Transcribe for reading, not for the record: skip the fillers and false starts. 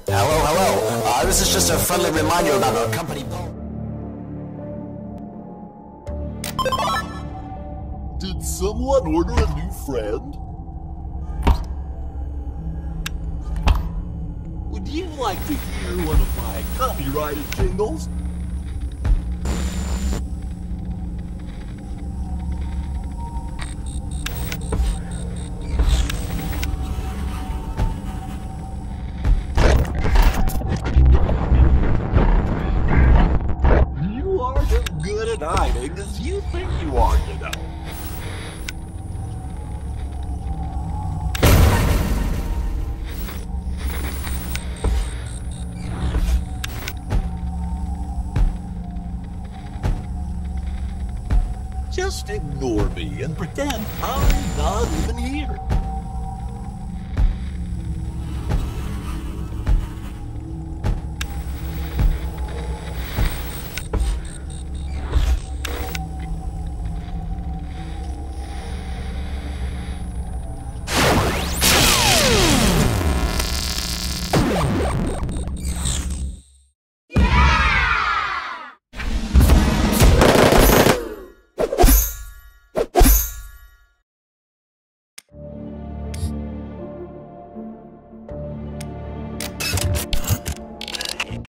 Hello, hello. This is just a friendly reminder about our company policy. Did someone order a new friend? Would you like to hear one of my copyrighted jingles? You aren't as good at hiding as you think you are, you know. Just ignore me and pretend I'm not even here.